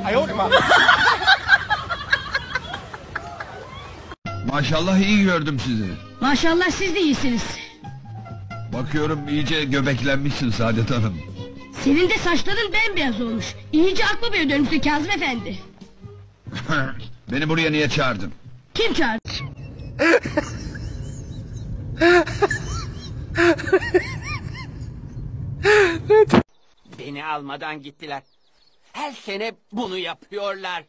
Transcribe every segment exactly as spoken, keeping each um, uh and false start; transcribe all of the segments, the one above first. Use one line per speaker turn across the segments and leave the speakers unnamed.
Maşallah iyi gördüm sizi.
Maşallah siz de iyisiniz.
Bakıyorum iyice göbeklenmişsin Saadet Hanım.
Senin de saçların bembeyaz olmuş. İyice aklı bir dönmüştü Kazım Efendi.
Beni buraya niye çağırdın?
Kim çağırdı?
Beni almadan gittiler. Her sene bunu yapıyorlar.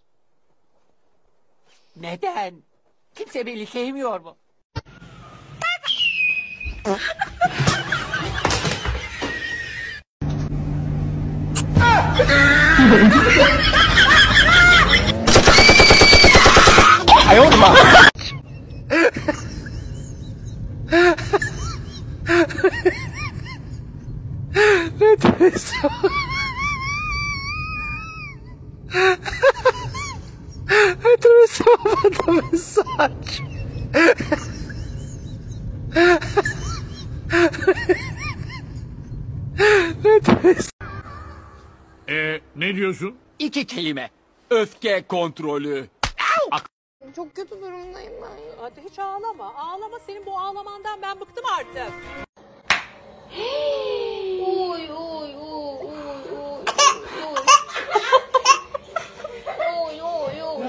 Neden? Kimse beni sevmiyor mu?
Ee, ne diyorsun?
İki kelime. Öfke kontrolü.
Çok kötü durumdayım ben.
Hadi hiç ağlama. Ağlama, senin bu ağlamandan ben bıktım artık.
Oy oy oy oy oy oy. Oy oy oy.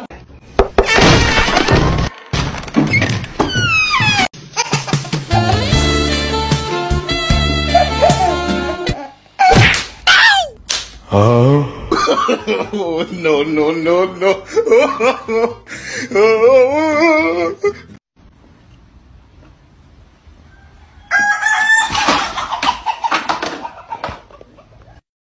Oh, no, no, no, no.